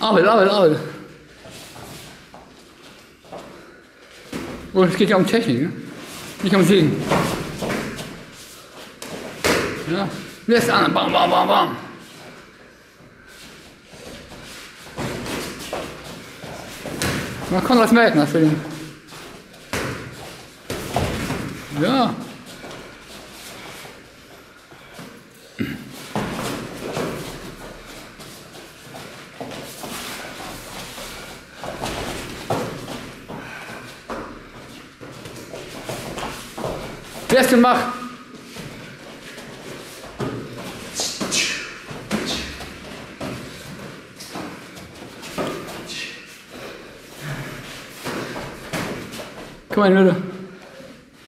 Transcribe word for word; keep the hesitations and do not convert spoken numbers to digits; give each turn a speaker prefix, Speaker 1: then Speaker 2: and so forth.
Speaker 1: Arbeit, Arbeit, Arbeit. Oh, es geht ja um Technik, ne? Nicht um Singen. Ja, lässt an, bam, bam, bam, bam. Man kann das merken, das Film. Ja. Fest und mach. Komm mal, Leute.